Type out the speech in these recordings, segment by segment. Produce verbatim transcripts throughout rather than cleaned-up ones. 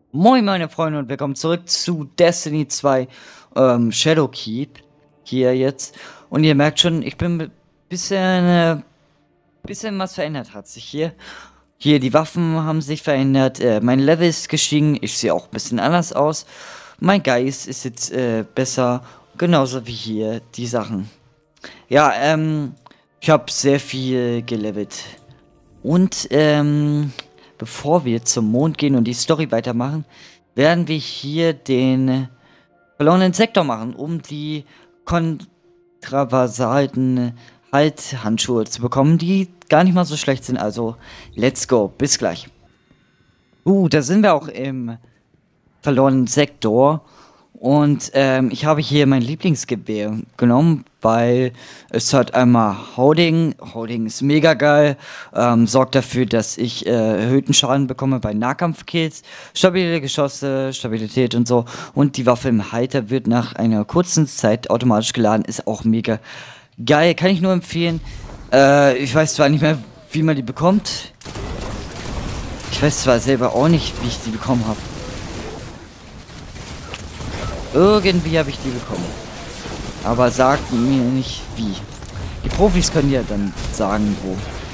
Moin meine Freunde und willkommen zurück zu Destiny zwei ähm, Shadowkeep hier jetzt. Und ihr merkt schon, ich bin ein bisschen, äh, bisschen was verändert hat sich hier. Hier, die Waffen haben sich verändert, äh, mein Level ist gestiegen, ich sehe auch ein bisschen anders aus. Mein Geist ist jetzt äh, besser, genauso wie hier die Sachen. Ja, ähm, ich habe sehr viel gelevelt. Und, ähm, bevor wir zum Mond gehen und die Story weitermachen, werden wir hier den verlorenen Sektor machen, um die kontraversalten Halthandschuhe zu bekommen, die gar nicht mal so schlecht sind. Also, let's go. Bis gleich. Uh, da sind wir auch im verlorenen Sektor. Und ähm, ich habe hier mein Lieblingsgewehr genommen, weil es hat einmal Holding. Holding ist mega geil. Ähm, sorgt dafür, dass ich äh, erhöhten Schaden bekomme bei Nahkampfkills. Stabile Geschosse, Stabilität und so. Und die Waffe im Halter wird nach einer kurzen Zeit automatisch geladen. Ist auch mega geil. Kann ich nur empfehlen. Äh, ich weiß zwar nicht mehr, wie man die bekommt. Ich weiß zwar selber auch nicht, wie ich die bekommen habe. Irgendwie habe ich die bekommen. Aber sagt mir nicht wie. Die Profis können ja dann sagen, wo.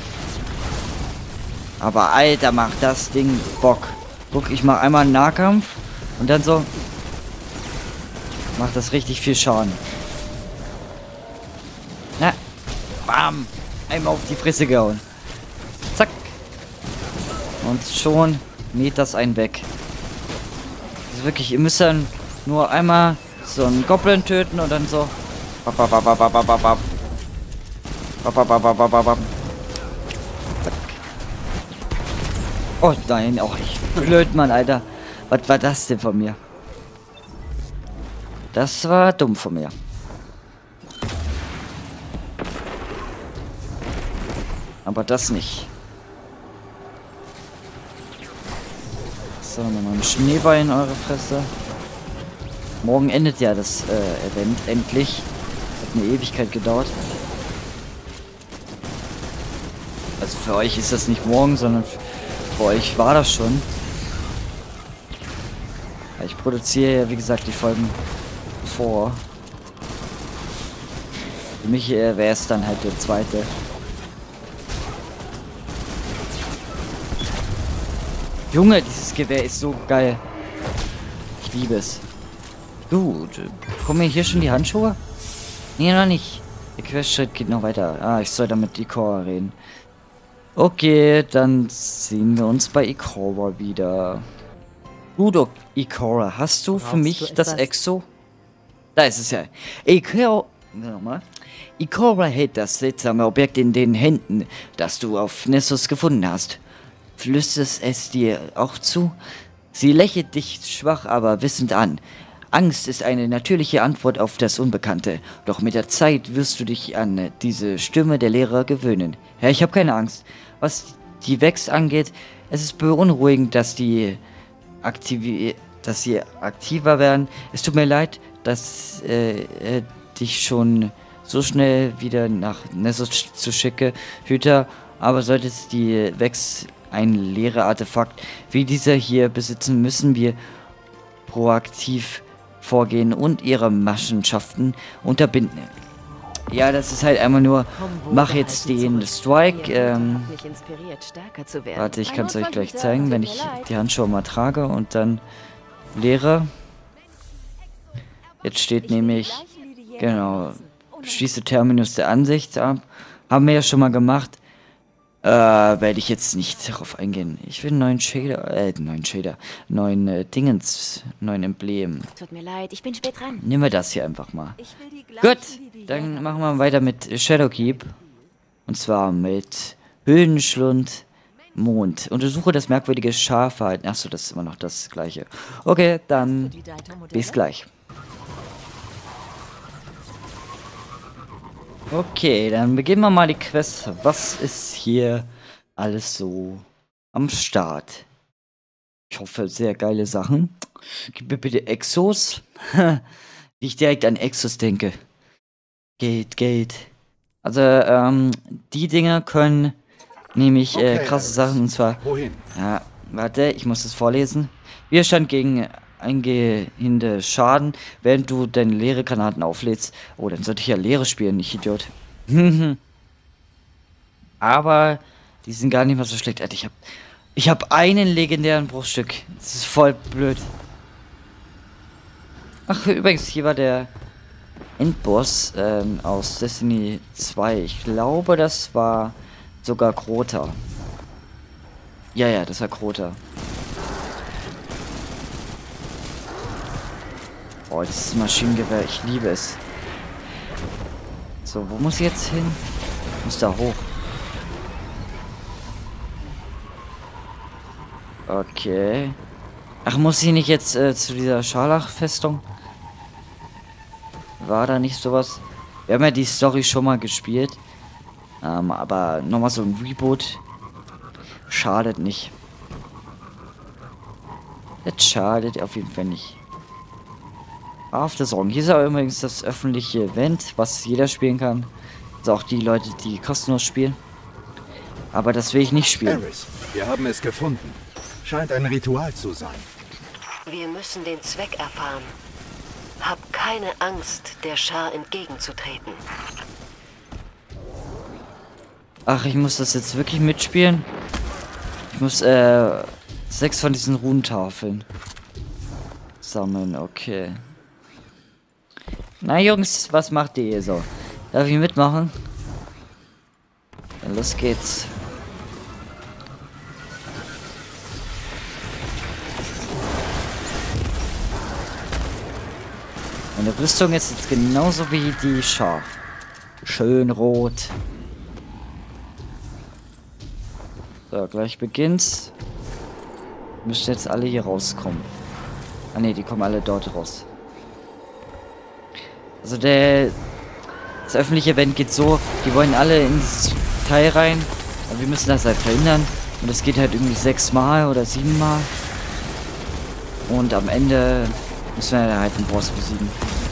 Aber Alter, macht das Ding Bock. Guck, ich mache einmal einen Nahkampf und dann so. Macht das richtig viel Schaden. Na, bam. Einmal auf die Fresse gehauen. Zack. Und schon mäht das einen weg. Das ist wirklich, ihr müsst dann nur einmal so einen Goblin töten und dann so. Zack. Oh nein, auch nicht. Blöd, Mann, Alter. Was war das denn von mir? Das war dumm von mir. Aber das nicht. So, nochmal ein Schneeball in eure Fresse. Morgen endet ja das äh, Event endlich. Hat eine Ewigkeit gedauert. Also für euch ist das nicht morgen, sondern für euch war das schon. Ich produziere ja wie gesagt die Folgen vor. Für mich äh, wäre es dann halt der zweite. Junge, dieses Gewehr ist so geil. Ich liebe es. Gut, kommen mir hier schon die Handschuhe? Nee, noch nicht. Der Questschritt geht noch weiter. Ah, ich soll da mit Ikora reden. Okay, dann sehen wir uns bei Ikora wieder. Gut, Ikora, hast du für mich das Exo? Da ist es ja. Ikora, nochmal. Ikora hält das seltsame Objekt in den Händen, das du auf Nessus gefunden hast. Flüsterst es dir auch zu? Sie lächelt dich schwach, aber wissend an. Angst ist eine natürliche Antwort auf das Unbekannte. Doch mit der Zeit wirst du dich an diese Stimme der Lehrer gewöhnen. Ja, ich habe keine Angst. Was die Vex angeht, es ist beunruhigend, dass die aktivi dass sie aktiver werden. Es tut mir leid, dass äh, äh, dich schon so schnell wieder nach Nessus zu schicke, Hüter. Aber sollte es die Vex ein Lehre-Artefakt wie dieser hier besitzen, müssen wir proaktiv vorgehen und ihre Machenschaften unterbinden. Ja, das ist halt einmal nur, mach jetzt den Strike. Ähm, warte, ich kann es euch gleich zeigen, wenn ich die Handschuhe mal trage und dann Lehre. Jetzt steht nämlich, genau, schließe Terminus der Ansicht ab. Haben wir ja schon mal gemacht. Äh, werde ich jetzt nicht darauf eingehen. Ich will einen neuen Shader, äh, neuen Shader, neuen äh, Dingens, neuen Emblem. Tut mir leid, ich bin spät dran. Nehmen wir das hier einfach mal. Gut, dann machen wir weiter mit Shadowkeep. Und zwar mit Höhlenschlund, Mond. Untersuche das merkwürdige Schafverhalten. Achso, das ist immer noch das gleiche. Okay, dann bis gleich. Okay, dann beginnen wir mal die Quest. Was ist hier alles so am Start? Ich hoffe, sehr geile Sachen. Gib mir bitte Exos. Wie ich direkt an Exos denke. Geld, Geld. Also, ähm, die Dinger können nämlich äh, krasse Sachen und zwar. Wohin? Ja, warte, ich muss das vorlesen. Widerstand gegen eingehende Schaden, während du deine leere Granaten auflädst. Oh, dann sollte ich ja leere spielen, nicht Idiot. Aber die sind gar nicht mal so schlecht. Alter, ich hab, ich hab einen legendären Bruchstück. Das ist voll blöd. Ach, übrigens, hier war der Endboss ähm, aus Destiny zwei. Ich glaube, das war sogar Crota. Ja, ja, das war Crota. Oh, dieses Maschinengewehr, ich liebe es. So, wo muss ich jetzt hin? Ich muss da hoch. Okay. Ach, muss ich nicht jetzt äh, zu dieser Scharlach-Festung? War da nicht sowas? Wir haben ja die Story schon mal gespielt. Ähm, aber nochmal so ein Reboot schadet nicht. Das schadet auf jeden Fall nicht. After Song. Hier ist aber übrigens das öffentliche Event, was jeder spielen kann. Also auch die Leute, die kostenlos spielen. Aber das will ich nicht spielen. Eris, wir haben es gefunden. Scheint ein Ritual zu sein. Wir müssen den Zweck erfahren. Hab keine Angst, der Schar entgegenzutreten. Ach, ich muss das jetzt wirklich mitspielen? Ich muss, äh, sechs von diesen Runentafeln sammeln, okay. Na Jungs, was macht ihr hier so? Darf ich mitmachen? Dann los geht's. Meine Rüstung ist jetzt genauso wie die Schar. Schön rot. So, gleich beginnt's. Müssten jetzt alle hier rauskommen. Ah ne, die kommen alle dort raus. Also der... Das öffentliche Event geht so, die wollen alle ins Teil rein. Aber wir müssen das halt verhindern. Und das geht halt irgendwie sechsmal oder siebenmal. Und am Ende müssen wir halt einen Boss besiegen.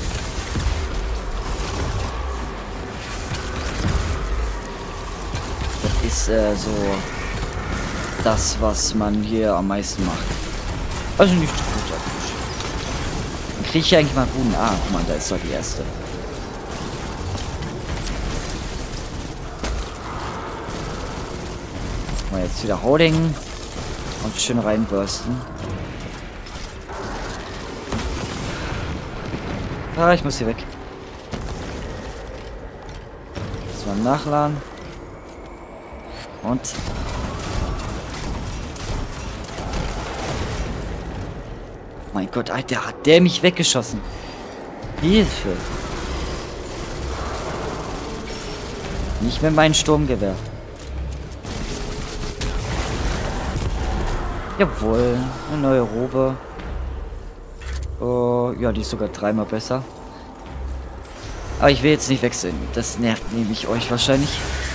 Das ist äh, so das, was man hier am meisten macht. Also nicht so gut. Dann kriege ich eigentlich mal einen guten... Ah, guck mal, da ist doch die erste. Mal jetzt wieder Holding und schön reinbursten. Ah, ich muss hier weg. Jetzt mal nachladen. Und... Mein Gott, Alter, hat der mich weggeschossen. Hilfe. Nicht mit meinem Sturmgewehr. Jawohl, eine neue Robe. Oh, ja, die ist sogar dreimal besser. Aber ich will jetzt nicht wechseln. Das nervt nämlich euch wahrscheinlich.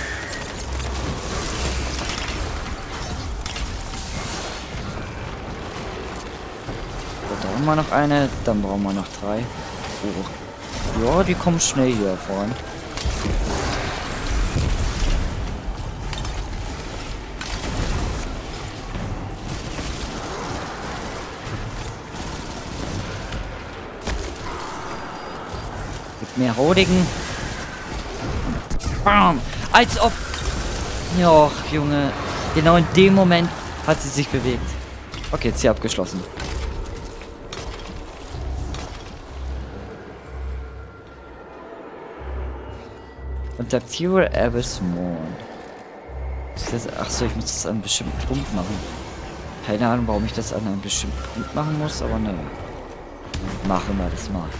So, da haben wir noch eine. Dann brauchen wir noch drei. Oh. Ja, die kommen schnell hier voran. Mehr Hodigen. Bam! Als ob... Och, Junge. Genau in dem Moment hat sie sich bewegt. Okay, jetzt hier abgeschlossen. Kontaktiere Abyss Moon. Achso, ich muss das an einem bestimmten Punkt machen. Keine Ahnung, warum ich das an einem bestimmten Punkt machen muss, aber naja. Machen wir das mal.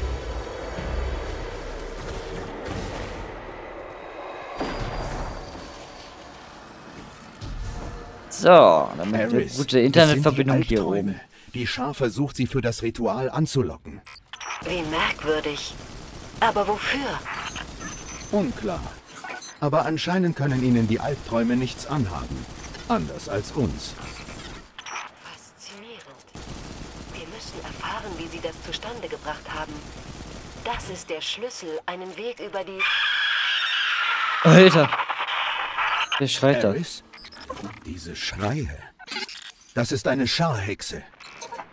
So, damit eine gute Internetverbindung hier oben. Die Schar versucht, sie für das Ritual anzulocken. Wie merkwürdig. Aber wofür? Unklar. Aber anscheinend können ihnen die Albträume nichts anhaben. Anders als uns. Faszinierend. Wir müssen erfahren, wie sie das zustande gebracht haben. Das ist der Schlüssel, einen Weg über die... Alter. Der schreit da. Eris? Diese Schreie. Das ist eine Scharhexe.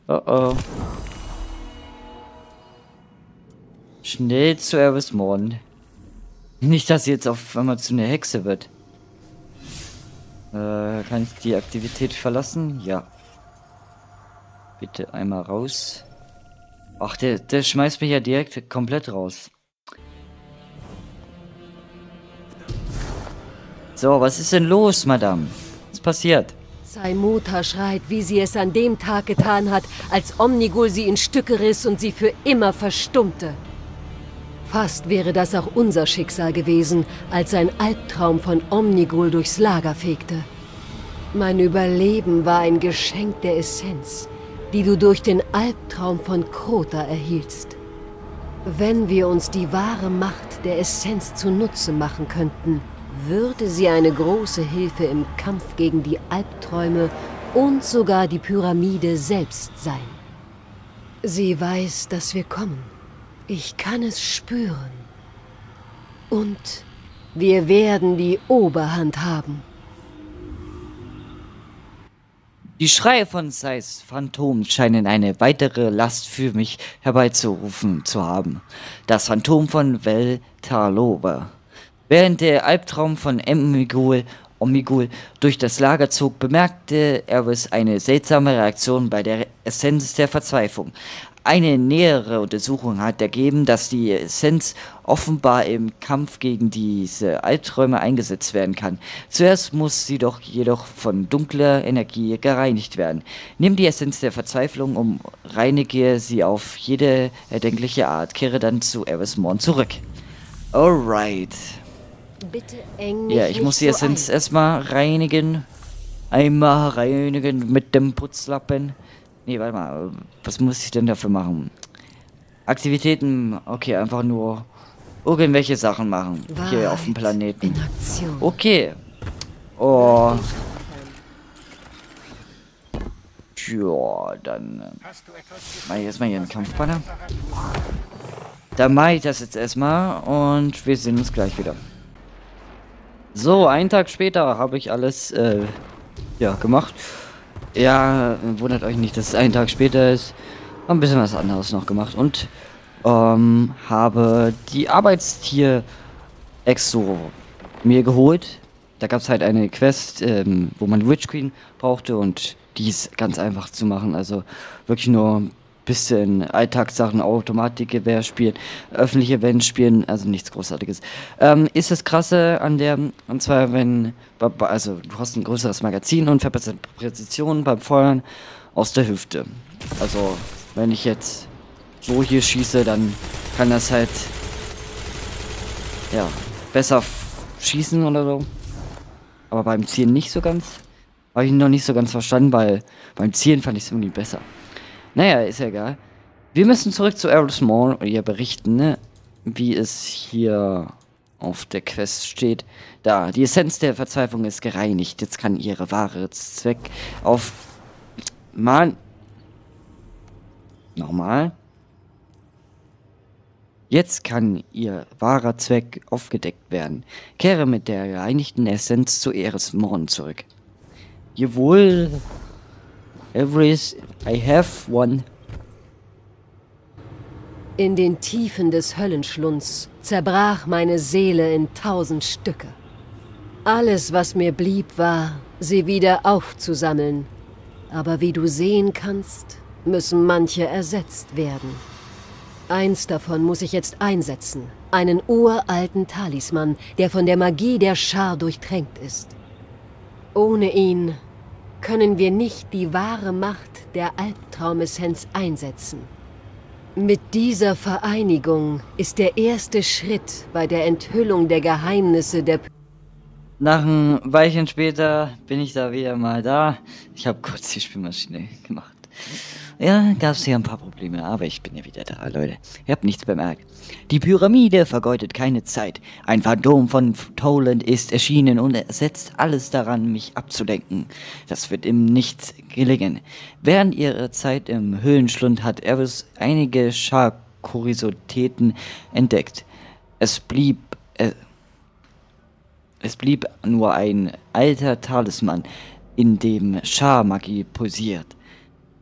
Oh oh. Schnell zu Eris Morn. Nicht, dass sie jetzt auf einmal zu einer Hexe wird. Äh, kann ich die Aktivität verlassen? Ja. Bitte einmal raus. Ach, der, der schmeißt mich ja direkt komplett raus. So, was ist denn los, Madame? Was passiert? Saimota schreit, wie sie es an dem Tag getan hat, als Omnigul sie in Stücke riss und sie für immer verstummte. Fast wäre das auch unser Schicksal gewesen, als ein Albtraum von Omnigul durchs Lager fegte. Mein Überleben war ein Geschenk der Essenz, die du durch den Albtraum von Crota erhieltst. Wenn wir uns die wahre Macht der Essenz zunutze machen könnten, würde sie eine große Hilfe im Kampf gegen die Albträume und sogar die Pyramide selbst sein. Sie weiß, dass wir kommen. Ich kann es spüren. Und wir werden die Oberhand haben. Die Schreie von Sais Phantom scheinen eine weitere Last für mich herbeizurufen zu haben. Das Phantom von Veltalova. Während der Albtraum von Omnigul, Omnigul durch das Lager zog, bemerkte Eris eine seltsame Reaktion bei der Essenz der Verzweiflung. Eine nähere Untersuchung hat ergeben, dass die Essenz offenbar im Kampf gegen diese Albträume eingesetzt werden kann. Zuerst muss sie doch jedoch von dunkler Energie gereinigt werden. Nimm die Essenz der Verzweiflung und reinige sie auf jede erdenkliche Art. Kehre dann zu Eris Morn zurück. Alright. Bitte eng Ja, ich muss die Essenz erstmal reinigen. Einmal reinigen mit dem Putzlappen. Nee, warte mal. Was muss ich denn dafür machen? Aktivitäten. Okay, einfach nur irgendwelche Sachen machen. Hier auf dem Planeten. Okay. Oh. Ja, dann äh, mach ich erstmal hier einen Kampfbanner. Dann mache ich das jetzt erstmal und wir sehen uns gleich wieder. So, einen Tag später habe ich alles äh, ja, gemacht. Ja, wundert euch nicht, dass es einen Tag später ist. Hab ein bisschen was anderes noch gemacht und ähm, habe die Arbeitstier-Exo mir geholt. Da gab es halt eine Quest, ähm, wo man Witch Queen brauchte und die ist ganz einfach zu machen. Also wirklich nur ein bisschen Alltagssachen, Automatikgewehr spielen, öffentliche Events spielen, also nichts Großartiges. Ähm, ist das Krasse an der, und zwar wenn, also du hast ein größeres Magazin und verbesserte Präzision beim Feuern aus der Hüfte. Also wenn ich jetzt so hier schieße, dann kann das halt, ja, besser schießen oder so. Aber beim Zielen nicht so ganz. Habe ich noch nicht so ganz verstanden, weil beim Zielen fand ich es irgendwie besser. Naja, ist ja egal. Wir müssen zurück zu Eris Morn und ihr berichten, ne, wie es hier auf der Quest steht. Da, die Essenz der Verzweiflung ist gereinigt. Jetzt kann ihre wahre Zweck auf... Mann. Nochmal. Jetzt kann ihr wahrer Zweck aufgedeckt werden. Kehre mit der gereinigten Essenz zu Eris Morn zurück. Jawohl. Everys, I have one. In den Tiefen des Höllenschlunds zerbrach meine Seele in tausend Stücke. Alles, was mir blieb, war, sie wieder aufzusammeln. Aber wie du sehen kannst, müssen manche ersetzt werden. Eins davon muss ich jetzt einsetzen. Einen uralten Talisman, der von der Magie der Schar durchtränkt ist. Ohne ihn können wir nicht die wahre Macht der Albtraumessenz einsetzen. Mit dieser Vereinigung ist der erste Schritt bei der Enthüllung der Geheimnisse der... P Nach ein Weilchen später bin ich da wieder mal da. Ich habe kurz die Spielmaschine gemacht. Ja, gab es hier ein paar Probleme, aber ich bin ja wieder da, Leute. Ihr habt nichts bemerkt. Die Pyramide vergeudet keine Zeit. Ein Phantom von Toland ist erschienen und er setzt alles daran, mich abzulenken. Das wird ihm nicht gelingen. Während ihrer Zeit im Höhlenschlund hat Eris einige Schar-Kuriositäten entdeckt. Es blieb... Äh, es blieb nur ein alter Talisman, in dem Schar-Magie pulsiert.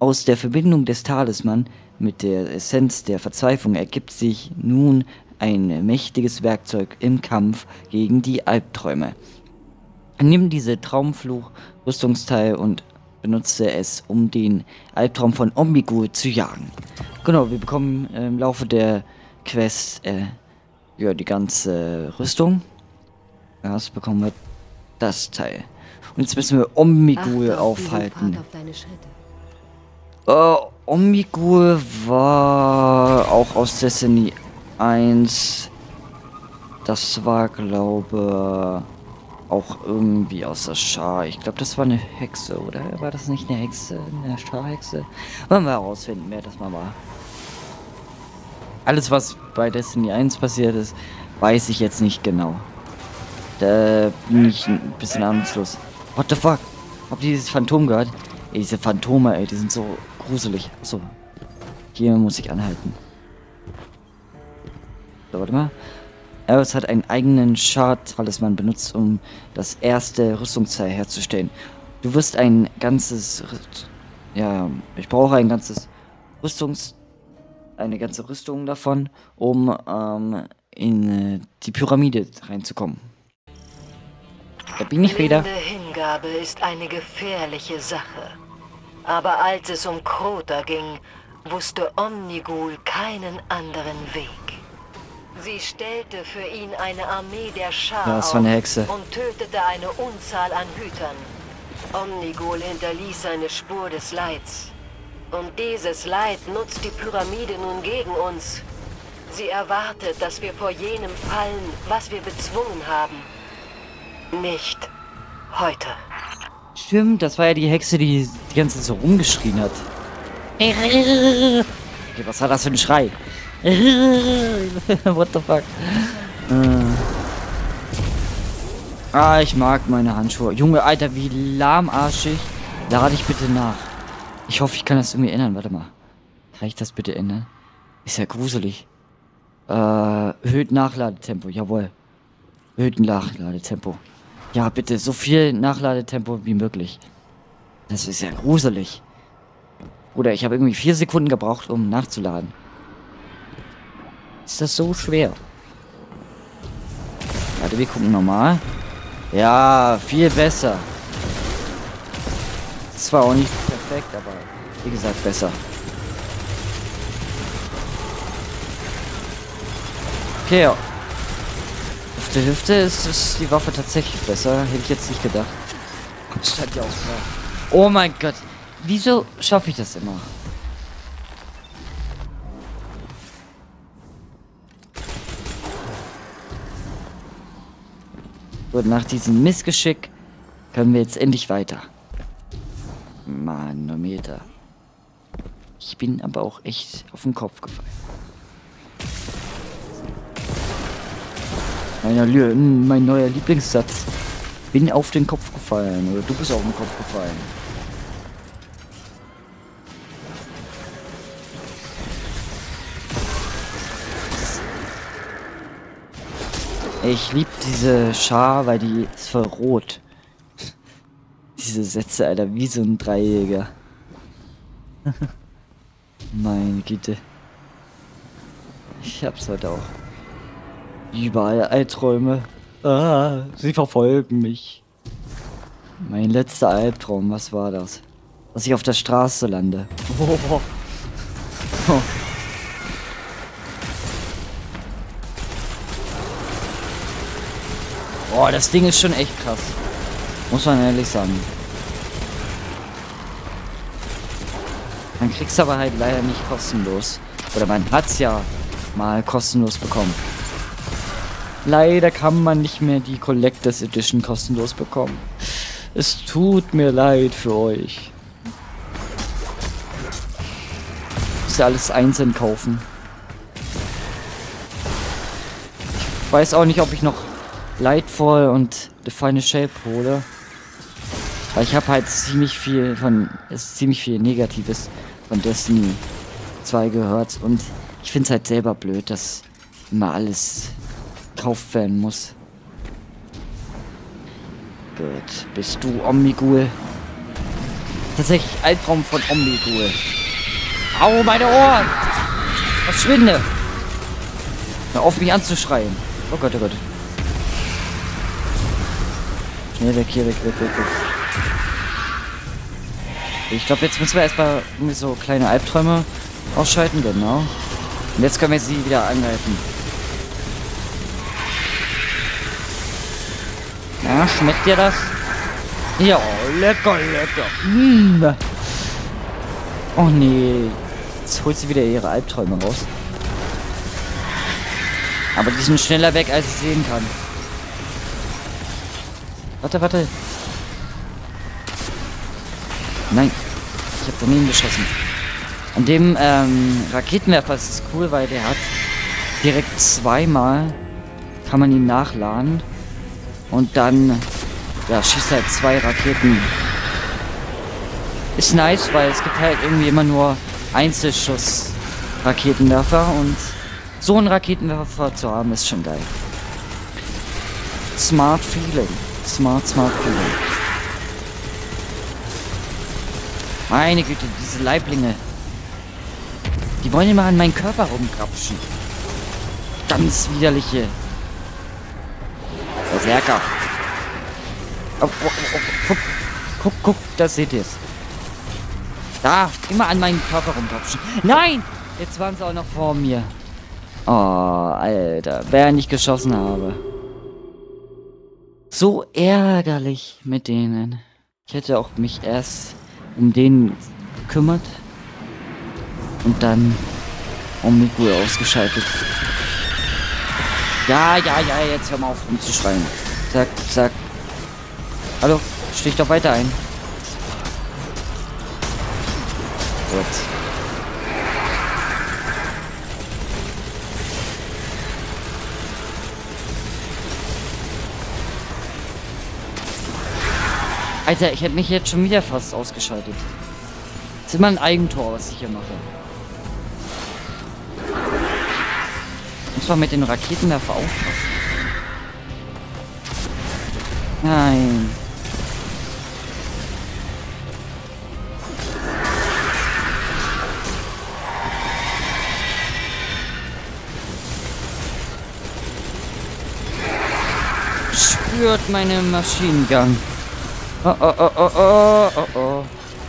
Aus der Verbindung des Talisman mit der Essenz der Verzweiflung ergibt sich nun ein mächtiges Werkzeug im Kampf gegen die Albträume. Nimm diese Traumfluch-Rüstungsteil und benutze es, um den Albtraum von Omnigul zu jagen. Genau, wir bekommen äh, im Laufe der Quest äh, ja, die ganze Rüstung. Erst bekommen wir das Teil. Und jetzt müssen wir Omnigul Achte auf diesen aufhalten. Pfad auf deine Schritte. Äh, Omnigul war auch aus Destiny eins. Das war, glaube auch irgendwie aus der Schar. Ich glaube, das war eine Hexe, oder? War das nicht eine Hexe? Eine Scharhexe? Wollen wir herausfinden, wer das mal war. Alles, was bei Destiny eins passiert ist, weiß ich jetzt nicht genau. Da bin ich ein bisschen ahnungslos. What the fuck? Habt ihr dieses Phantom gehört? Ey, diese Phantome, ey, die sind so gruselig. So. Hier muss ich anhalten. So, warte mal. Eris hat einen eigenen Schar-Talisman benutzt, um das erste Rüstungsteil herzustellen. Du wirst ein ganzes... Ja, ich brauche ein ganzes Rüstungs... Eine ganze Rüstung davon, um ähm, in äh, die Pyramide reinzukommen. Da bin ich wieder. Blinde Hingabe ist eine gefährliche Sache. Aber als es um Crota ging, wusste Omnigul keinen anderen Weg. Sie stellte für ihn eine Armee der Schar Ja, das war eine Hexe. und tötete eine Unzahl an Hütern. Omnigul hinterließ eine Spur des Leids. Und dieses Leid nutzt die Pyramide nun gegen uns. Sie erwartet, dass wir vor jenem fallen, was wir bezwungen haben. Nicht heute. Stimmt, das war ja die Hexe, die die ganze Zeit so rumgeschrien hat. Okay, was war das für ein Schrei? What the fuck? Äh. Ah, ich mag meine Handschuhe. Junge, Alter, wie lahmarschig. Lade ich bitte nach. Ich hoffe, ich kann das irgendwie ändern. Warte mal. Kann ich das bitte ändern? Ist ja gruselig. Äh, erhöht Nachladetempo. Jawohl. Erhöht Nachladetempo. Ja, bitte. So viel Nachladetempo wie möglich. Das ist ja gruselig. Bruder, ich habe irgendwie vier Sekunden gebraucht, um nachzuladen. Ist das so schwer? Warte, wir gucken nochmal. Ja, viel besser. Zwar auch nicht perfekt, aber wie gesagt, besser. Okay, ja. Auf der Hüfte ist, ist die Waffe tatsächlich besser. Hätte ich jetzt nicht gedacht. Stand ja auch klar. Oh mein Gott. Wieso schaffe ich das immer? Gut, nach diesem Missgeschick können wir jetzt endlich weiter. Manometer. Ich bin aber auch echt auf den Kopf gefallen. Meiner Lü mein neuer Lieblingssatz. Bin auf den Kopf gefallen. Oder du bist auf den Kopf gefallen. Ich liebe diese Schar, weil die ist voll rot. Diese Sätze, Alter, wie so ein Dreijäger. Meine Güte. Ich hab's heute auch. Überall Albträume. Ah, sie verfolgen mich. Mein letzter Albtraum, was war das? Dass ich auf der Straße lande. Oh. Oh. Boah, das Ding ist schon echt krass. Muss man ehrlich sagen. Man kriegt's aber halt leider nicht kostenlos. Oder man hat's ja mal kostenlos bekommen. Leider kann man nicht mehr die Collectors Edition kostenlos bekommen. Es tut mir leid für euch. Muss ja alles einzeln kaufen. Ich weiß auch nicht, ob ich noch Lightfall und The Final Shape hole. Weil ich habe halt ziemlich viel von, ist ziemlich viel Negatives von Destiny zwei gehört. Und ich finde es halt selber blöd, dass immer alles gekauft werden muss. Gut, bist du Omnigul? Tatsächlich Albtraum von Omnigul. Au, meine Ohren! Verschwinde! Hör auf, mich anzuschreien. Oh Gott, oh Gott. Schnell weg, hier, weg, weg, weg, weg. Ich glaube, jetzt müssen wir erstmal irgendwie so kleine Albträume ausschalten, genau. Und jetzt können wir sie wieder angreifen. Ja, schmeckt dir das? Ja, lecker, lecker. Mm. Oh nee. Jetzt holt sie wieder ihre Albträume raus. Aber die sind schneller weg, als ich sehen kann. Warte, warte. Nein. Ich habe daneben geschossen. An dem ähm, Raketenwerfer ist es cool, weil der hat direkt zweimal, kann man ihn nachladen. Und dann, ja, schießt halt zwei Raketen. Ist nice, weil es gibt halt irgendwie immer nur Einzelschuss-Raketenwerfer. Und so einen Raketenwerfer zu haben, ist schon geil. Smart Feeling. Smart, smart Feeling. Meine Güte, diese Leiblinge. Die wollen immer an meinen Körper rumgrapschen. Ganz widerliche Berserker. Oh, oh, oh, oh, guck, guck, guck, das seht ihr es. Da, immer an meinen Körper rumgrapschen. Nein! Jetzt waren sie auch noch vor mir. Oh, Alter, während ich geschossen habe. So ärgerlich mit denen. Ich hätte auch mich erst um den gekümmert. Und dann Omnigul ausgeschaltet. Ja, ja, ja, jetzt hör mal auf rumzuschreien. Zack, zack. Hallo, stich doch weiter ein. Gut. Alter, ich hätte mich jetzt schon wieder fast ausgeschaltet. Das ist immer ein Eigentor, was ich hier mache. Muss man mit den Raketenwerfer aufpassen. Nein. Spürt meine Maschinengang. Oh, oh, oh, oh, oh, oh, oh.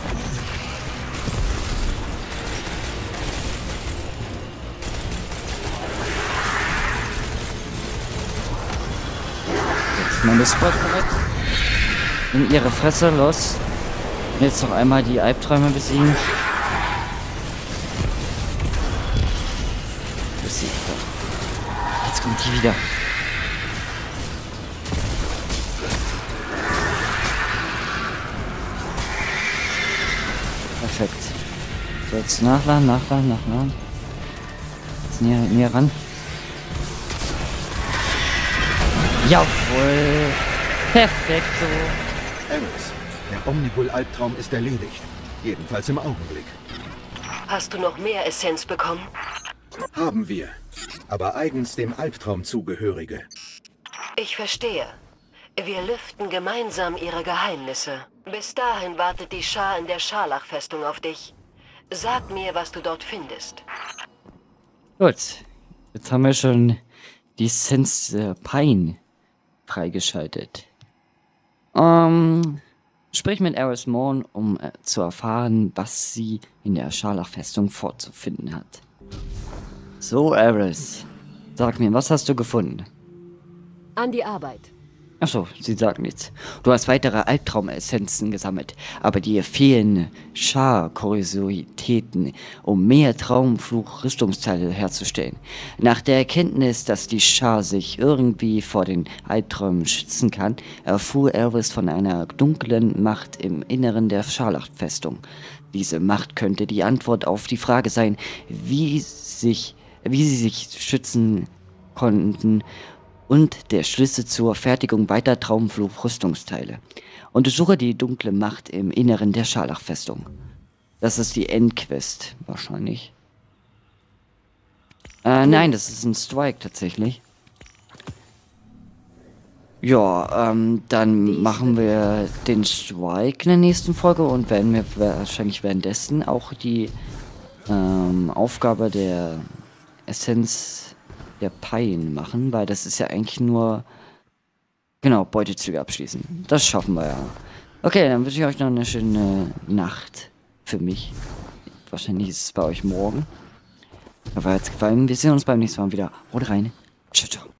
Meine Spot bereit. In ihre Fresse, los. Jetzt noch einmal die Albträume besiegen. Besiegt. Jetzt kommt die wieder. Perfekt. So, jetzt nachladen, nachladen, nachladen. Jetzt näher, näher ran. Jawohl. Perfekt so. Aerys, der Omnigul-Albtraum ist erledigt. Jedenfalls im Augenblick. Hast du noch mehr Essenz bekommen? Haben wir. Aber eigens dem Albtraum zugehörige. Ich verstehe. Wir lüften gemeinsam ihre Geheimnisse. Bis dahin wartet die Schar in der Scharlach-Festung auf dich. Sag mir, was du dort findest. Gut. Jetzt haben wir schon die Sense äh, Pine freigeschaltet. Ähm, sprich mit Aerys Morn, um äh, zu erfahren, was sie in der Scharlach-Festung vorzufinden hat. So, Aerys, sag mir, was hast du gefunden? An die Arbeit. Achso, sie sagt nichts. Du hast weitere Albtraumessenzen gesammelt, aber dir fehlen Schar-Kuriositäten, um mehr Traumfluch-Rüstungsteile herzustellen. Nach der Erkenntnis, dass die Schar sich irgendwie vor den Albträumen schützen kann, erfuhr Aerys von einer dunklen Macht im Inneren der Scharlach-Festung. Diese Macht könnte die Antwort auf die Frage sein, wie, sich, wie sie sich schützen konnten, und der Schlüssel zur Fertigung weiter Traumfluch-Rüstungsteile. Untersuche die dunkle Macht im Inneren der Scharlach-Festung. Das ist die Endquest, wahrscheinlich. Äh, nein, das ist ein Strike tatsächlich. Ja, ähm, dann machen wir den Strike in der nächsten Folge und werden wir wahrscheinlich währenddessen auch die ähm, Aufgabe der Essenz der Pein machen, weil das ist ja eigentlich nur, genau, Beutezüge abschließen. Das schaffen wir ja. Okay, dann wünsche ich euch noch eine schöne Nacht für mich. Wahrscheinlich ist es bei euch morgen. Aber hat es gefallen. Wir sehen uns beim nächsten Mal wieder. Haut rein. Ciao, ciao.